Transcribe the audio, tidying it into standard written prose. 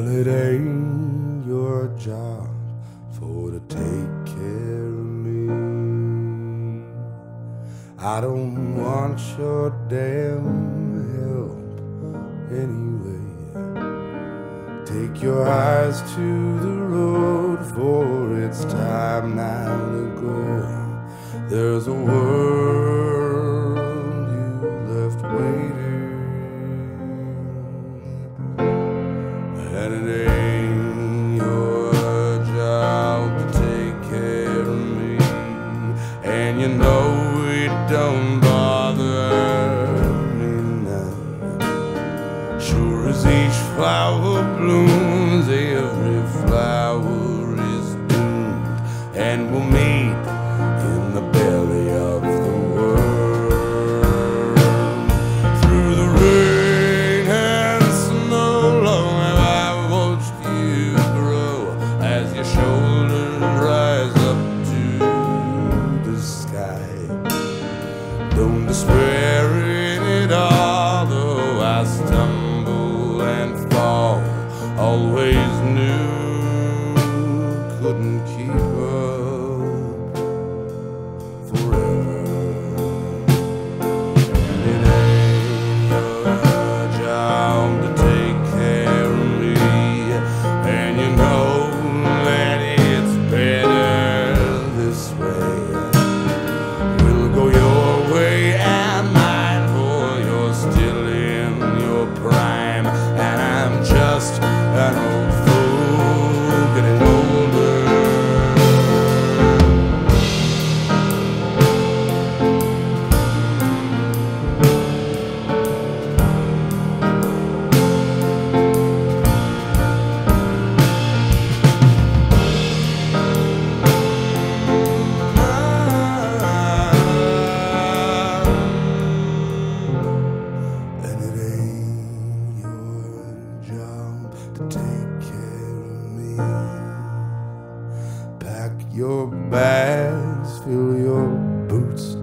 Well, it ain't your job for to take care of me. I don't want your damn help anyway. Take your eyes to the road, for it's time now to go. There's a world you left waiting, and it ain't your job to take care of me. And you know it don't bother me none. Sure as each flower blooms, every flower is doomed, and we'll meet in the belly of the world. Through the rain and snow, long have I watched you grow as your shoulders rise up to the sky. Don't despair in it all, though I stumble and fall. Always knew couldn't keep up forever. And it ain't your job to take care of me, and you know that it's better this way. We'll go your way and mine, for you're still in your prime, and I'm just an old fool getting older. And it ain't your job to take care of me. Pack your bags, fill your boots